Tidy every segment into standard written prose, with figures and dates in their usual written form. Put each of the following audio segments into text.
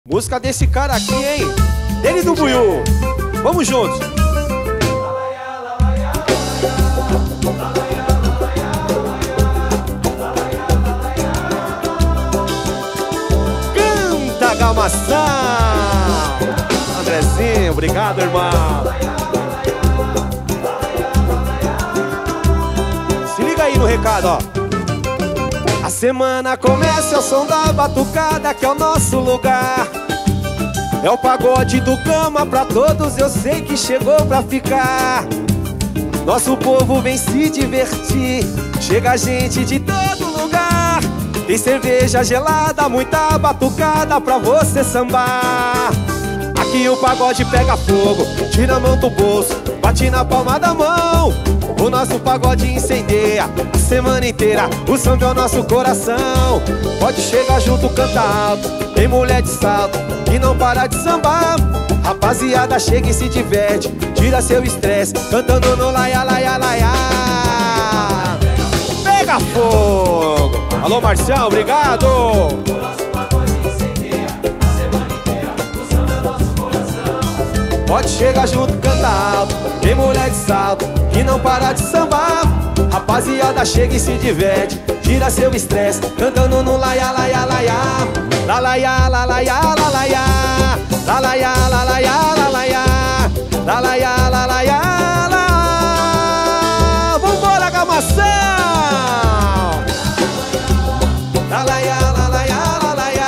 Música desse cara aqui, hein? Dele do Buiú. Vamos juntos. Canta, Gamação. Andrezinho, obrigado, irmão. Se liga aí no recado, ó. A semana começa ao som da batucada, que é o nosso lugar. É o pagode do Gama pra todos, eu sei que chegou pra ficar. Nosso povo vem se divertir, chega gente de todo lugar. Tem cerveja gelada, muita batucada pra você sambar. Aqui o pagode pega fogo, tira a mão do bolso, bate na palma da mão. O nosso pagode incendeia a semana inteira, o samba é o nosso coração. Pode chegar junto, canta alto, tem mulher de salto que não para de sambar. Rapaziada, chega e se diverte, tira seu estresse, cantando no laia, laia, laia. Pega fogo! Alô, Marcião, obrigado! O nosso pagode incendeia a semana inteira, o samba é o nosso coração. Pode chegar junto, canta alto, tem mulher de salto que não para de sambar. Rapaziada, chega e se diverte, tira seu estresse, cantando no laia, laia, laia. La laia, la laia, la laia. La laia, la laia, la laia. La laia, la laia, la. Vambora, Gamação! La laia, la laia, la laia.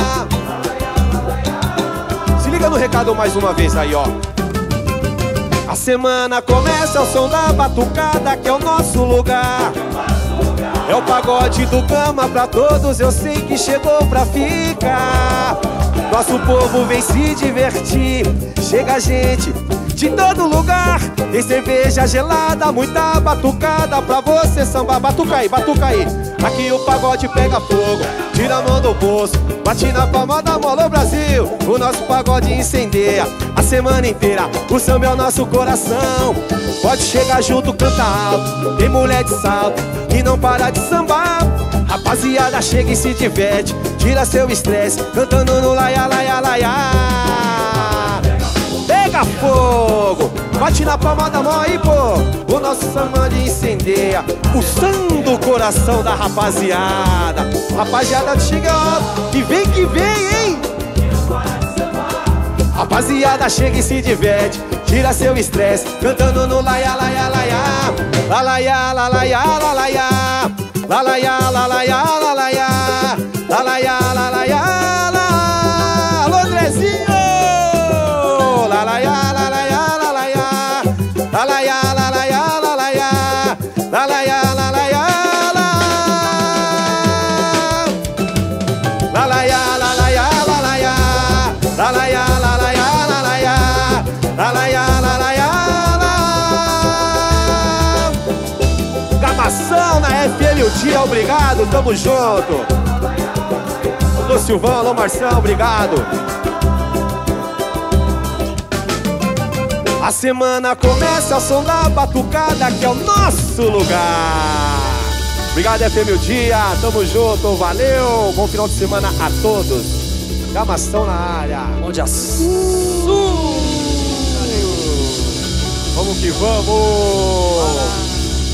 Se liga no recado mais uma vez aí, ó. A semana começa ao som da batucada, que é o nosso lugar. É o pagode do Gama pra todos, eu sei que chegou pra ficar. Nosso povo vem se divertir, chega gente de todo lugar. Tem cerveja gelada, muita batucada pra você sambar. Batuca aí, batuca aí. Aqui o pagode pega fogo, tira a mão do bolso, bate na palma da mão. Alô, Brasil, o nosso pagode incendeia a semana inteira, o samba é o nosso coração. Pode chegar junto, canta alto, tem mulher de salto que não para de sambar. Rapaziada, chega e se diverte, tira seu estresse, cantando no laia, laia, laia. Pega fogo, bate na palma da mão aí, pô. O nosso samba incendeia, pulsando o coração da rapaziada. Rapaziada, chega, ó, que vem, hein? Rapaziada, chega e se diverte, tira seu estresse, cantando no laia, laia, laia. La laia, la laia, la laia. La laia, la laia, la laia. La laia, la laia, la. Alô, Andrezinho! La laia, la laia, la laia. La laia, la laia, la laia. La laia, la laia, la. La laia, la laia, la laia. La laia, la laia, la laia. La laia, la laia, la. Gamação na FM o dia, obrigado, tamo junto. Alô, Silvão, alô, Marção, obrigado. A semana começa ao som da batucada, que é o nosso lugar. Obrigado, FM o dia, tamo junto, valeu. Bom final de semana a todos. Gamação na área. Onde assunto. Vamos que vamos.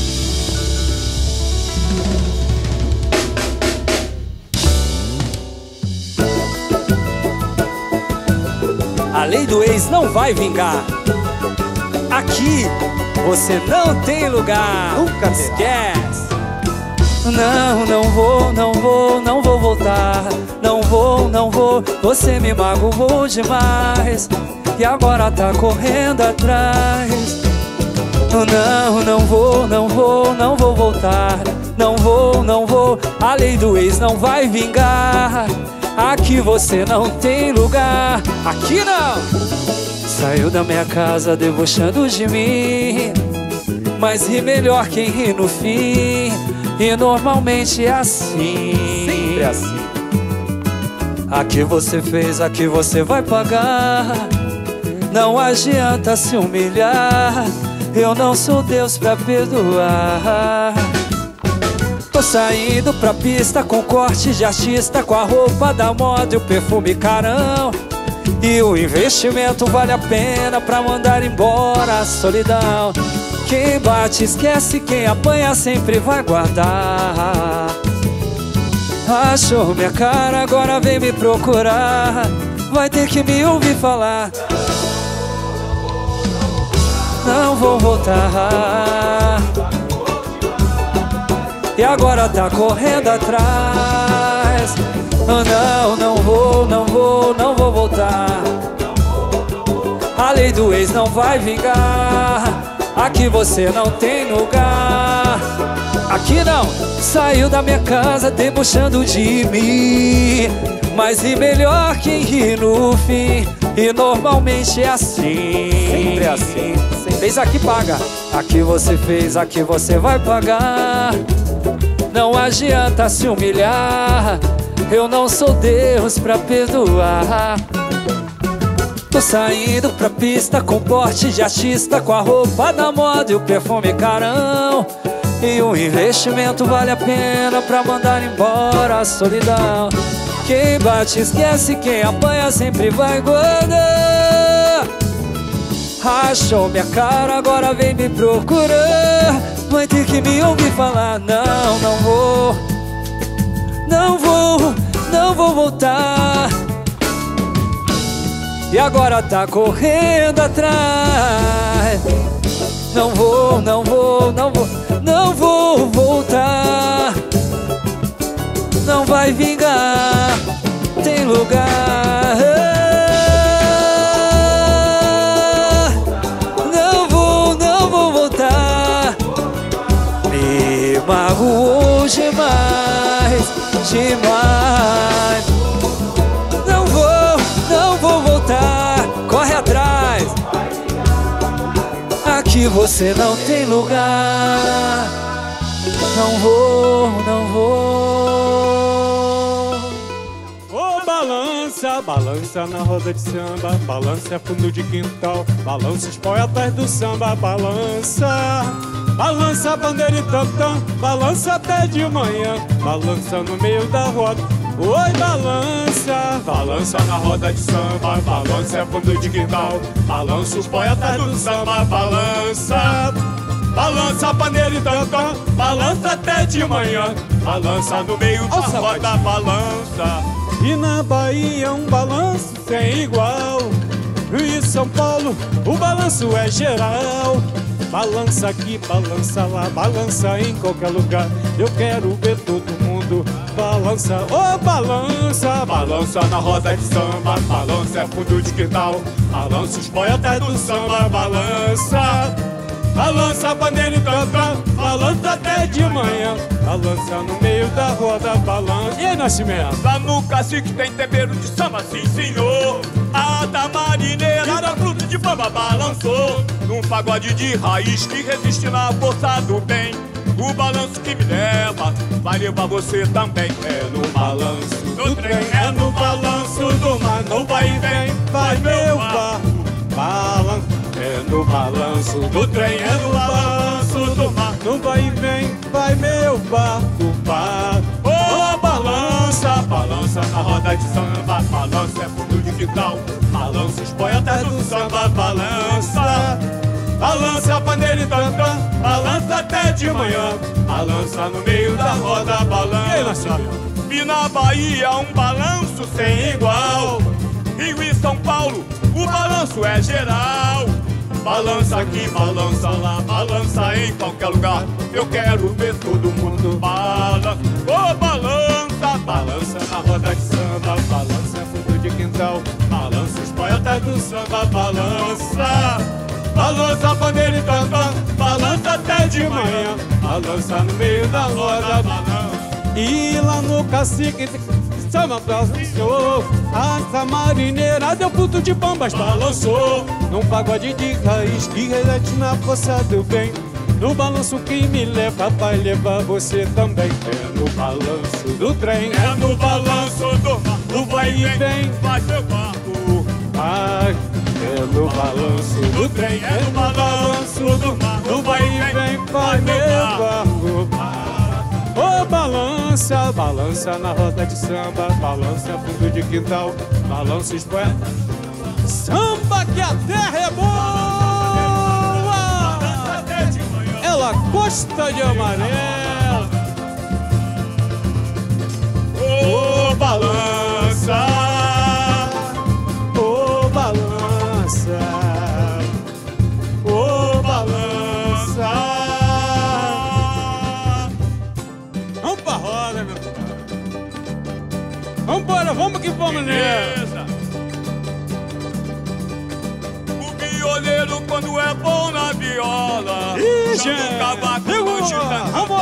A lei do ex não vai vingar. Aqui você não tem lugar. Nunca esquece. Não, não vou voltar. Não vou, você me magoou demais. E agora tá correndo atrás. Não vou voltar. Não vou, a lei do ex não vai vingar. Aqui você não tem lugar. Aqui não. Saiu da minha casa debochando de mim, mas ri melhor quem ri no fim. E normalmente é assim. Sempre é assim. Aqui você fez, aqui você vai pagar. Não adianta se humilhar, eu não sou Deus pra perdoar. Tô saindo pra pista com corte de artista, com a roupa da moda e o perfume carão. E o investimento vale a pena pra mandar embora a solidão. Quem bate esquece, quem apanha sempre vai guardar. Achou minha cara, agora vem me procurar. Vai ter que me ouvir falar. Não vou voltar. E agora tá correndo atrás. Não, não vou, não vou, não vou voltar. A lei do ex não vai vingar. Aqui você não tem lugar. Aqui não. Saiu da minha casa debochando de mim. Mas e melhor quem ri no fim. E normalmente é assim. Sempre é assim. Fez aqui, paga. Aqui você fez, aqui você vai pagar. Não adianta se humilhar. Eu não sou Deus pra perdoar. Tô saindo pra pista com porte de artista, com a roupa da moda e o perfume carão. E o investimento vale a pena pra mandar embora a solidão. Quem bate esquece, quem apanha sempre vai guardar. Achou minha cara, agora vem me procurar. Vai ter que me ouvir falar. Não, não vou. Não vou, não vou voltar. E agora tá correndo atrás. Não vou, não vou, não vou, não vou voltar. Não vai vingar, tem lugar. Não vou, não vou voltar. Me magoou demais, demais. Não vou voltar. Corre atrás. Aqui você não tem lugar. Não vou, não vou. Ô, balança, balança na roda de samba. Balança fundo de quintal. Balança os poetas do samba. Balança, balança bandeira e tantã. Balança até de manhã. Balança no meio da roda. Oi, balança, balança na roda de samba. Balança é fundo de quintal. Balança os poetas do samba. Balança, balança pandeira e tantã. Balança até de manhã. Balança no meio da roda. Balança. E na Bahia um balanço sem igual. Rio e São Paulo o balanço é geral. Balança aqui, balança lá, balança em qualquer lugar. Eu quero ver todo mundo balança. Ô, balança, balança na roda de samba. Balança é fundo de quintal. Balança os poetas do samba. Balança, balança bandeira e tantã. Balança até de manhã. Balança no meio da roda. Balança. E aí, Nascimento? Lá no cacique tem tempero de samba, sim senhor. A da marineira da fruta de bamba balançou. Num pagode de raiz que resiste na força do bem. O balanço que me leva vai levar você também. É no balanço do trem, é no balanço do mar. No vai e vem, vai meu barco. Balanço, é no balanço do trem, é no balanço do mar. No vai e vem, vai meu barco, barco. Ô, balança, balança na roda de samba. Balança é fundo de quintal. Balança os poetas do samba. Balança, balança a pandeira e tantã. Balança até de manhã. Balança no meio da roda. Balança. E na Bahia um balanço sem igual. Rio e São Paulo o balanço é geral. Balança aqui, balança lá, balança em qualquer lugar. Eu quero ver todo mundo balança. Ô, balança, balança na roda de samba. Balança é fundo de quintal. Balança os poetas do samba. Balança, balança a bandeira e tantã. Balança até de manhã. Balança no meio da roda. Balança. E lá no cacique samba balançou. A marineira deu fruto de bambas. Balançou num pagode de raiz que resiste na força do bem. No balanço que me leva vai levar você também. É no balanço do trem, é no balanço do mar. no vai e vem, vai seu barco. Ai, é no balanço do trem, É no balanço do mar. no vai e vem, vai meu barco. Ô, balança, balança na roda de samba, balança fundo de quintal, balança espoeta. Samba que a terra é boa, ela gosta de amarelo. Ô balança, Ô balança, ô balança. Vamos pra roda, meu pai. Vambora, vamos que vamos nessa. O violeiro quando é bom na viola, Ih, chama gente. o cavaco, Vamos, vamos.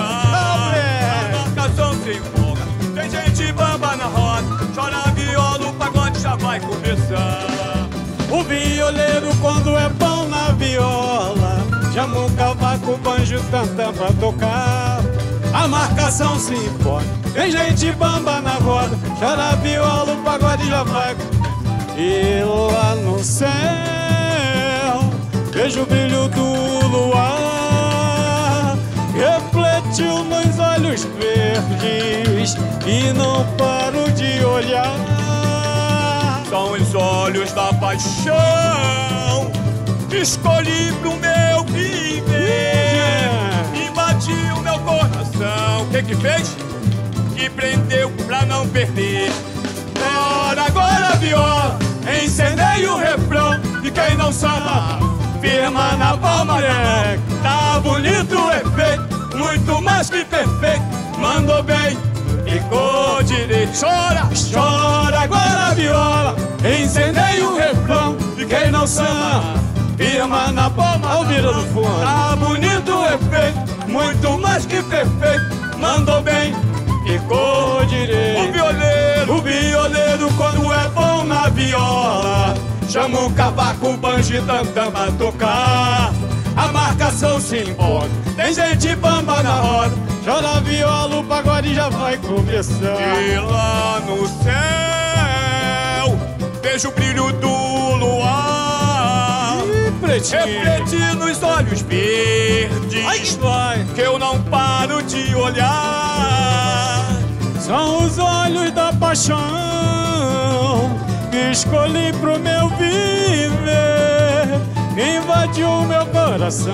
a marcação se empolga. Tem gente bamba na roda, chora a viola, o pagode já vai começar. O violeiro quando é bom na viola, chama um cavaco, banjo, tantã pra tocar. A marcação se impõe, tem gente bamba na roda, chora a viola, o pagode já vai. E lá no céu, vejo o brilho do luar, refletiu nos olhos verdes e não paro de olhar. São os olhos da paixão, escolhi pro meu viver, invadiu meu coração. O que fez? Que prendeu pra não perder. Agora a viola, encendei o refrão, e quem não samba, firma na palma da mão. Tá bonito o efeito, muito mais que perfeito, mandou bem, ficou direito. Chora, chora agora a viola, encendei o refrão, e quem não samba, firma na palma da mão. Do fundo. Tá bonito o efeito, muito mais que perfeito, mandou bem, ficou direito. O violeiro quando é bom na viola, chama o cavaco, o banjo e tantã pra tocar. A marcação se impõe, tem gente bamba na roda, chora a viola, o pagode já vai começar. E lá no céu, vejo o brilho do luar, refletir nos olhos verdes, que eu não paro de olhar. São os olhos da paixão que escolhi pro meu viver, invadiu meu coração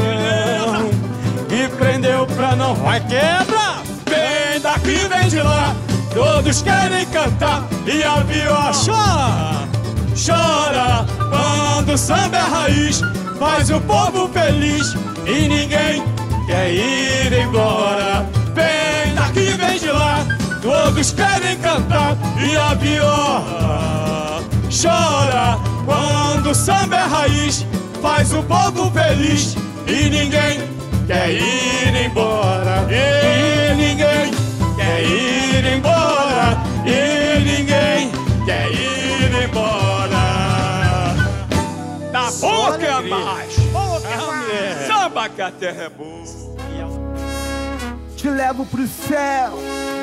e prendeu pra não vai quebra. Vem daqui, vem de lá, todos querem cantar e a viola chora, chora. Quando o samba é raiz, faz o povo feliz e ninguém quer ir embora. Vem daqui, vem de lá, todos querem cantar e a viola chora. Quando o samba é raiz, faz o povo feliz e ninguém quer ir embora. E ninguém quer ir embora. E ninguém quer ir embora. Tá bom que é mais. Samba que a terra é boa. Te levo pro céu.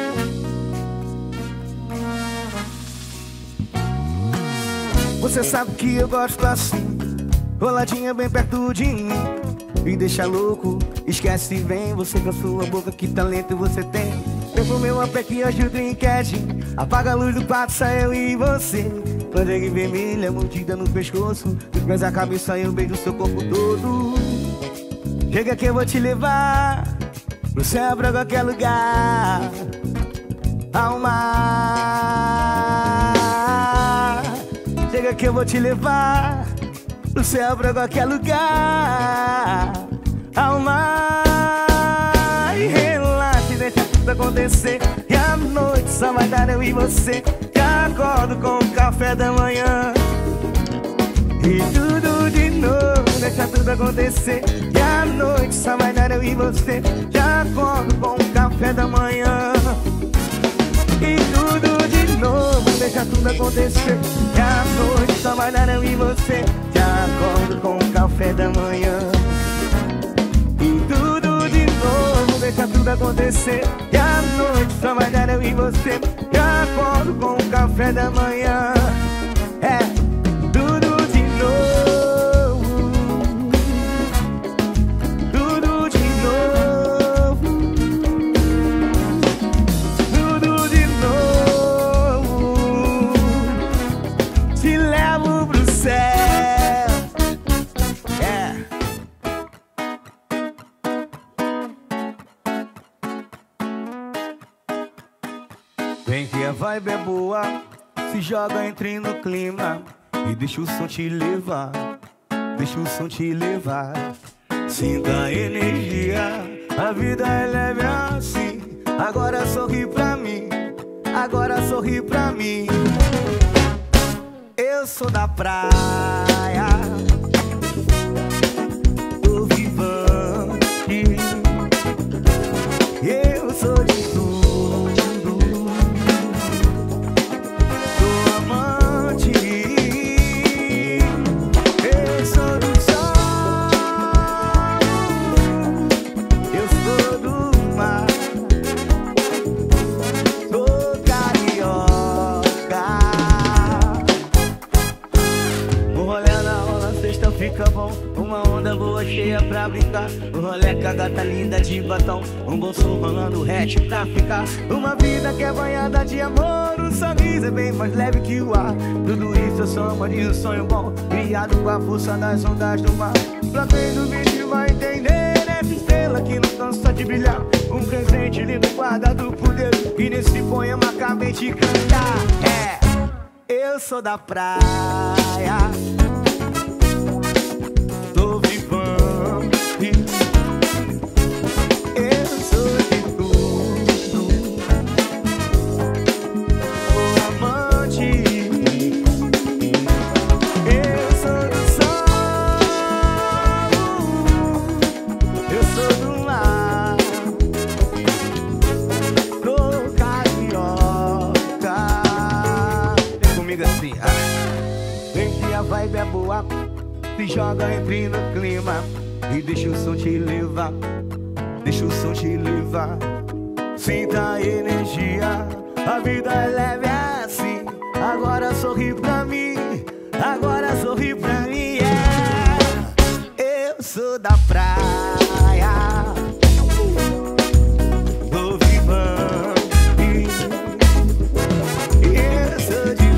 Você sabe que eu gosto assim, roladinha bem perto de mim. Me deixa louco, esquece, vem. Você com a sua boca, que talento você tem. Eu pro meu apé que hoje o trinquete. Apaga a luz do quarto, sai eu e você. Bandeira vermelha, mordida no pescoço, dos pés à cabeça eu beijo seu corpo todo. Chega que eu vou te levar pro céu, pra qualquer lugar, ao mar. Chega que eu vou te levar pro céu, pra qualquer lugar, ao mar. E relaxa, deixa tudo acontecer, e à noite só vai dar eu e você. Já acordo com o café da manhã e tudo de novo, deixa tudo acontecer, e à noite só vai dar eu e você. Já acordo com o café da manhã e tudo de novo, deixa tudo acontecer, e à noite só vai dar eu e você. Já acordo com o café da manhã e tudo de novo, deixa tudo acontecer, e à noite só vai dar eu e você. Já acordo com o café da manhã. É tudo de novo, tudo de novo. te levo pro céu. Vem que a vibe é boa, se joga, entre no clima e deixa o som te levar, deixa o som te levar. Sinta a energia, a vida é leve assim. Agora sorri pra mim, agora sorri pra mim. Eu sou da praia, tô vivante. Eu sou de tudo, sou amante. Eu sou do sol, eu sou do mar, sou carioca. Um rolê na rola, sexta fica bom. Uma onda boa cheia pra brincar. Um rolê com a gata linda de batom. Um bolso rolando hatch pra ficar. Uma vida que é banhada de amor. O sorriso é bem mais leve que o ar. Tudo isso é soma de um sonho bom, criado com a força das ondas do mar. Pra quem do vídeo vai entender, essa estrela que não cansa de brilhar. Um presente lindo guardado por Deus, e nesse poema acabei de cantar. Eu sou da praia, tô vivante. Eu sou de tudo, sou amante. Eu sou do sol, eu sou do mar, sou carioca. Vem comigo assim, vem que a vibe é boa, se joga, entre no clima e deixa o som te levar, deixa o som te levar. Sinta a energia, a vida é leve assim. Agora sorri pra mim, agora sorri pra mim. Eu sou da praia, tô vivante. Eu sou de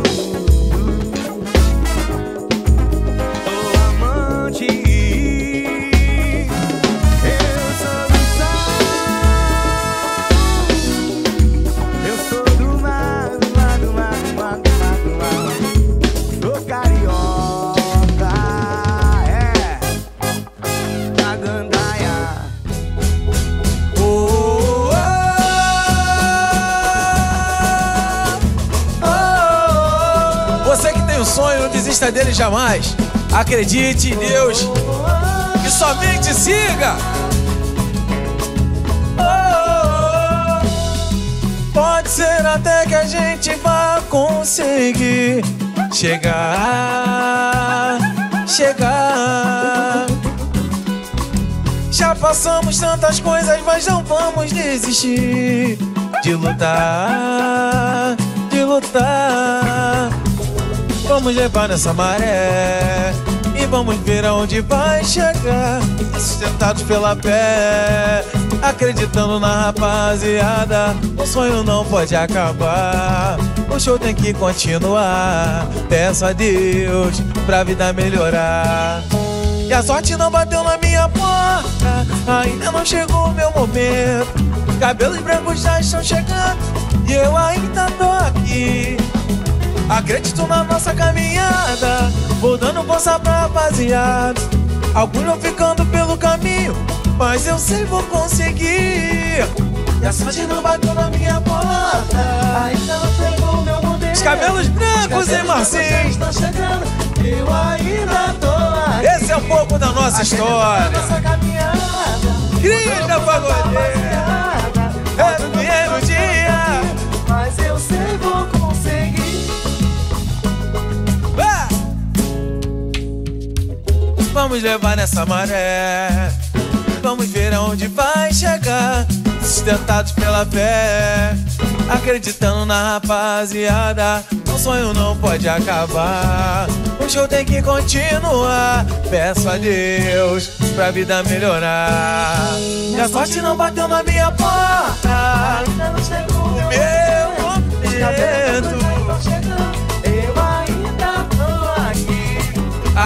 sonho, não desista dele jamais. Acredite em Deus e somente siga. Pode ser até que a gente vá conseguir chegar. Já passamos tantas coisas, mas não vamos desistir de lutar, de lutar. Vamos levar nessa maré e vamos ver aonde vai chegar. Sustentados pela fé, acreditando na rapaziada. O sonho não pode acabar, o show tem que continuar. Peço a Deus pra vida melhorar. E a sorte não bateu na minha porta, ainda não chegou o meu momento. Cabelos brancos já estão chegando e eu ainda tô aqui. Acredito na nossa caminhada, vou dando força pra rapaziada. Alguns vão ficando pelo caminho, mas eu sei vou conseguir. E a sorte não bateu na minha porta, ainda não chegou o meu momento. Os cabelos brancos, hein, Marcinho? Estão chegando, eu ainda tô aqui. Esse é um pouco da nossa história. Nossa caminhada, grita pagodeira, é no primeiro dia, mas eu sei vou conseguir. Vamos levar nessa maré, vamos ver aonde vai chegar. Sustentados pela fé, acreditando na rapaziada. O sonho não pode acabar, o show tem que continuar. Peço a Deus pra vida melhorar. E a sorte não bateu na minha porta, ainda não chegou o meu momento. Eu ainda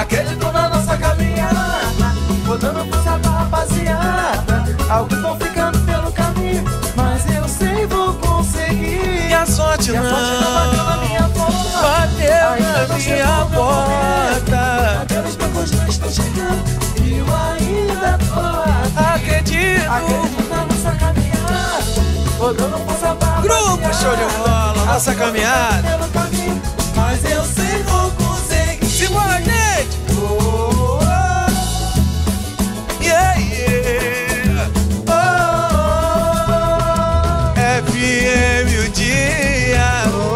Acredito na nossa caminhada, vou dando força pra rapaziada. Alguns vão ficando pelo caminho, mas eu sei vou conseguir. E a sorte não bateu na minha porta, bateu na minha porta. Aqueles bancos não estão chegando e eu ainda tô aqui. Acredito na nossa caminhada, vou dando força pra rapaziada. Grupo Show de Bola, nossa caminhada. Pelo caminho, mas eu sei vou conseguir. Simbora, gente! Oh, oh, Yeah, yeah! oh, FM o dia!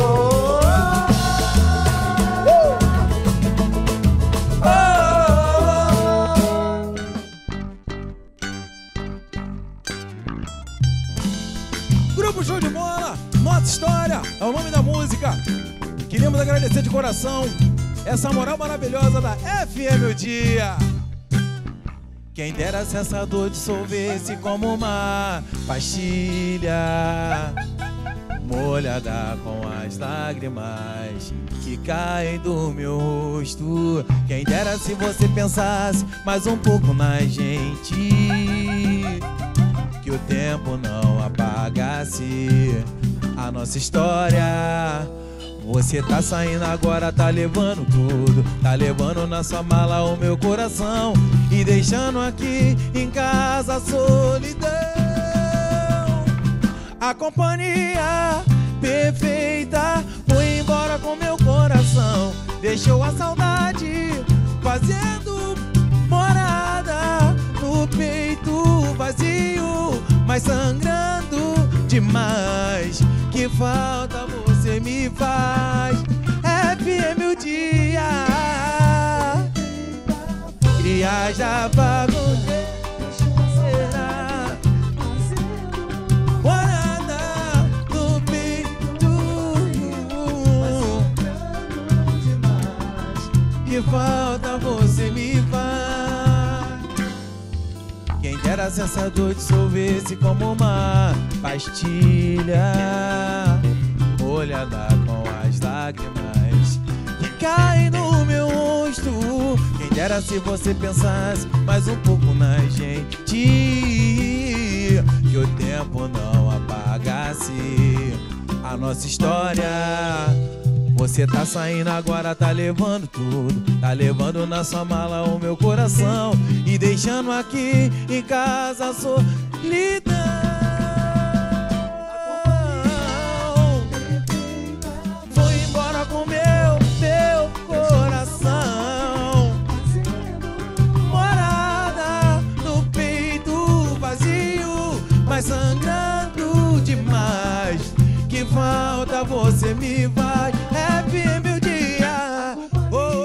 Grupo Show de Bola, nossa história, é o nome da música. Queremos agradecer de coração essa moral maravilhosa da FM o dia. Quem dera se essa dor dissolvesse como uma pastilha molhada com as lágrimas que caem do meu rosto. Quem dera se você pensasse mais um pouco na gente, que o tempo não apagasse a nossa história. Você tá saindo agora, tá levando tudo, tá levando na sua mala o meu coração e deixando aqui em casa a solidão. A companhia perfeita foi embora com meu coração, deixou a saudade fazendo morada no peito vazio, mas sangrando demais. Que falta você me faz, FM o dia. Crias da bagunça, morada no peito. Que falta você me faz. Quem dera se essa dor dissolvesse como uma pastilha molhada com as lágrimas que caem no meu rosto. Quem dera se você pensasse mais um pouco na gente, que o tempo não apagasse a nossa história. Você tá saindo agora, tá levando tudo, tá levando na sua mala o meu coração e deixando aqui em casa a solidão. Foi embora com meu coração, morada no peito vazio, mas sangrando demais. Que falta você me faz, FM o dia. Oh,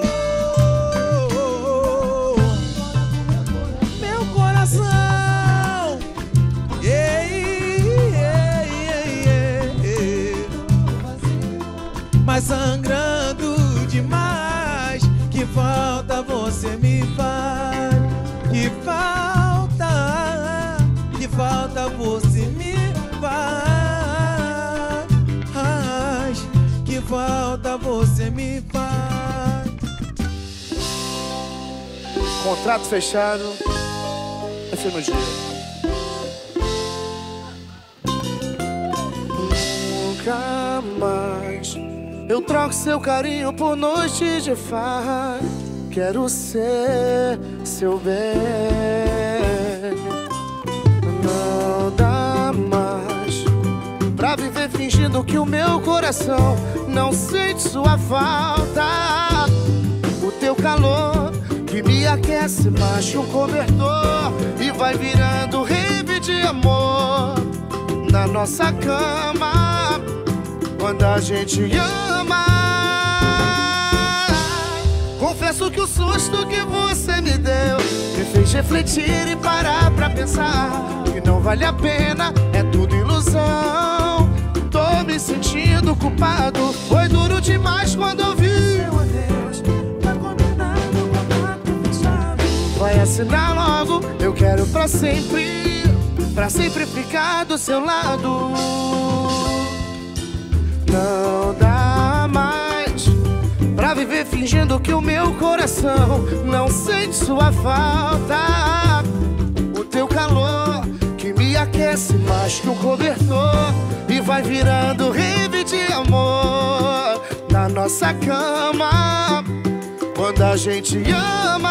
oh, oh, oh. Meu coração, yeah, yeah, yeah, yeah. Mas sangrando demais. Que falta você me faz, que falta você me faz. Que falta você me faz. contrato fechado. FM o dia. Nunca mais eu troco seu carinho por noite de farra. Quero ser seu bem. Não dá mais pra viver fingindo que o meu coração não sente sua falta. O teu calor que me aquece, macho, um cobertor e vai virando rede de amor na nossa cama quando a gente ama. Confesso que o susto que você me deu me fez refletir e parar pra pensar que não vale a pena, é tudo ilusão. Tô me sentindo culpado, foi duro demais quando eu vi seu adeus. Tá combinado, contrato fechado. Vai assinar logo, eu quero pra sempre ficar do seu lado. Não dá mais pra viver fingindo que o meu coração não sente sua falta. O teu calor que me aquece mais que um cobertor e vai virando rede de amor na nossa cama quando a gente ama.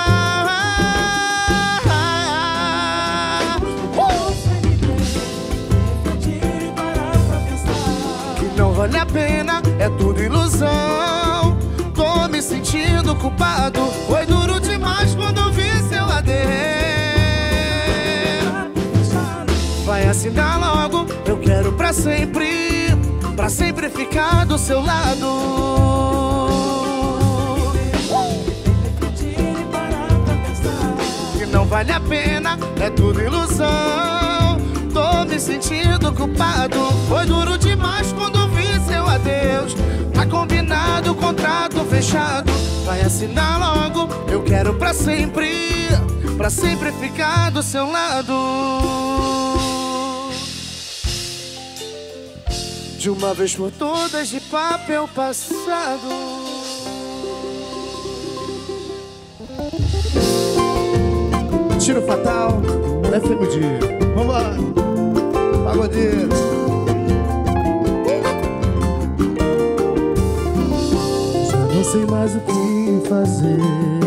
Que não vale a pena, é tudo ilusão. Tô me sentindo culpado, foi duro demais quando vi seu adeus. Vai assinar logo, eu quero pra sempre ficar do seu lado. Que não vale a pena, é tudo ilusão. Tô me sentindo culpado, foi duro demais quando vi seu adeus. Tá combinado, contrato fechado, vai assinar logo, eu quero pra sempre ficar do seu lado. De uma vez por todas, de papel passado. Tiro fatal, FMD. Vambora, pagodeiro. Já não sei mais o que fazer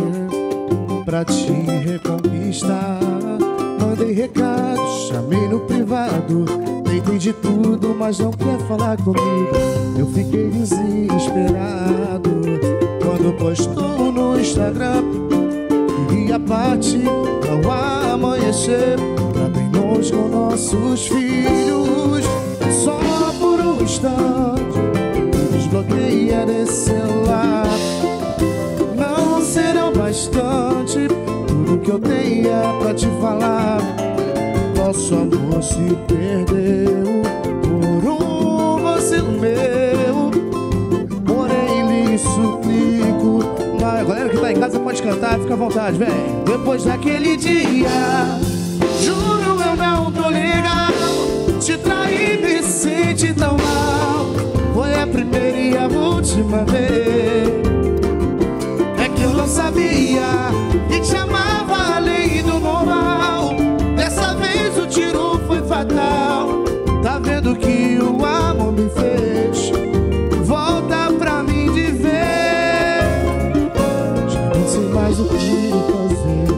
pra te reconquistar. Mandei recado, chamei no privado, tentei de tudo, mas não quer falar comigo. Eu fiquei desesperado quando postou no Instagram. Queria partir ao amanhecer pra bem longe com nossos filhos. Só por um instante desbloqueia desse celular. Não serão bastante tudo que eu tenha pra te falar. Nosso amor se perdeu por um vacilo meu. Porém lhe suplico, mas a galera que tá em casa pode cantar, fica à vontade, vem. Depois daquele dia, juro eu não tô legal. Te traí, me senti tão mal. Foi a primeira e a última vez. É que eu não sabia que te amava além do normal. Dessa vez o tiro foi fatal. Tá vendo que o amor me fez? Volta pra mim de vez. Já não sei mais o que fazer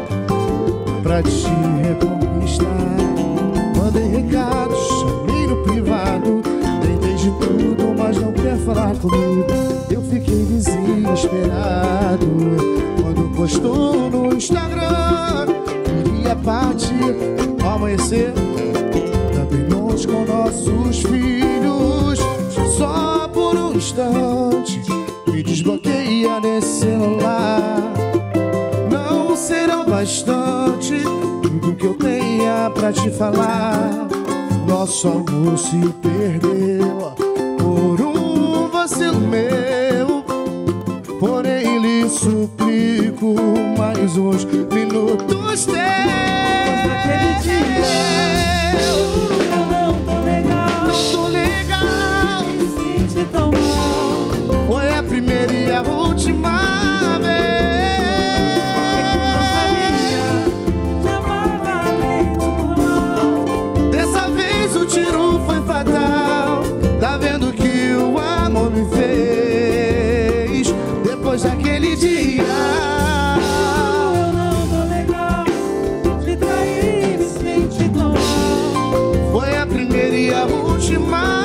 pra te reconquistar. Mandei recado, chamei no privado, tentei de tudo, mas não quer falar comigo. Eu fiquei desesperado quando postou no Instagram. Queria partir ao amanhecer pra bem longe com nossos filhos. Só por um instante me desbloqueia nesse celular. Não serão bastante tudo que eu tenha pra te falar. Nosso amor se perdeu por um vacilo meu. Porém lhe suplico mais uns minutos teus. Naquele dia eu não tô legal. Não tô legal, me senti tão mal. Foi a primeira e a última vez. Eu não sabia, te amava além do normal. Dessa vez o tiro foi fatal. Tá vendo que o amor me fez? Depois daquele dia, eu não tô legal. Te traí, me senti tão mal. Foi a primeira e a última